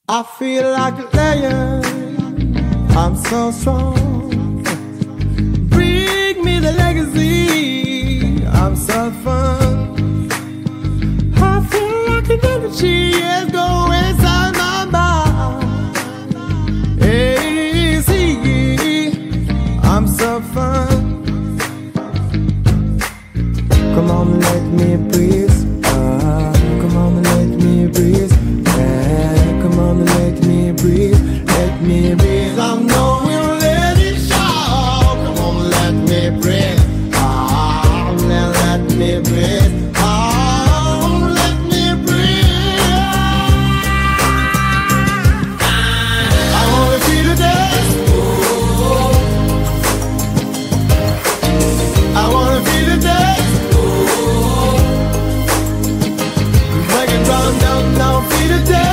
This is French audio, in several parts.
I feel like a lion, I'm so strong. Bring me the legacy, I'm so fun. I feel like an energy is going inside my mind. Hey, see, I'm so fun. Come on, let me breathe. Come on, let me breathe. Come on, let me breathe, let me breathe. I know we'll let it show. Come on, let me breathe. Oh, let me breathe. Oh, let me breathe. I wanna feel the dance. I wanna feel the dance. Break it down, down, down, feel the dance.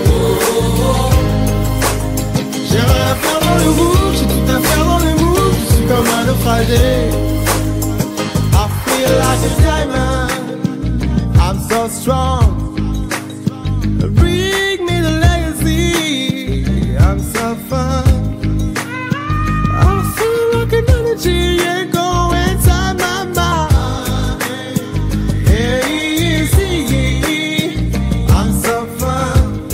J'ai rien à faire dans le move, j'ai tout à faire dans le move. Je suis comme un naufragé. I feel like a diamond, I'm so strong. Bring me the legacy, I'm so fun. I feel like an energy, yeah, go inside my mind. Hey, see, I'm so fun.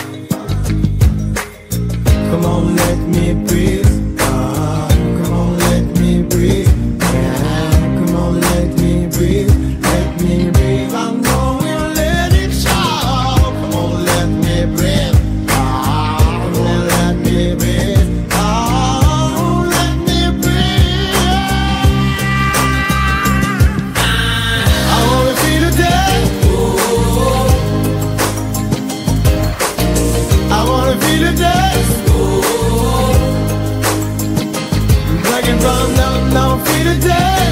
Come on, let me breathe. Come on, let me breathe. Yeah, come on, let me breathe. Let me breathe. I know we'll let it show. Come on, let me breathe. Let me breathe. Oh, let me breathe. I wanna feel the day. I wanna feel the day. Now feel the day.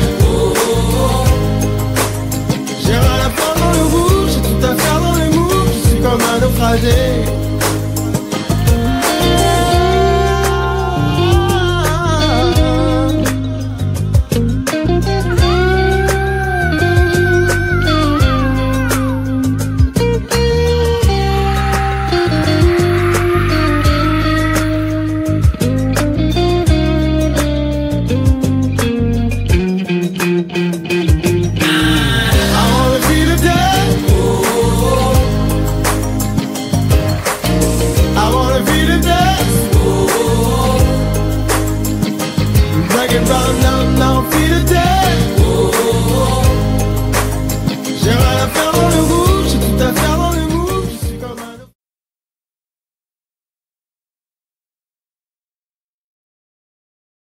J'ai rien à faire dans le rouge, j'ai tout à faire dans les moves. Je suis comme un naufragé. Now feel the day.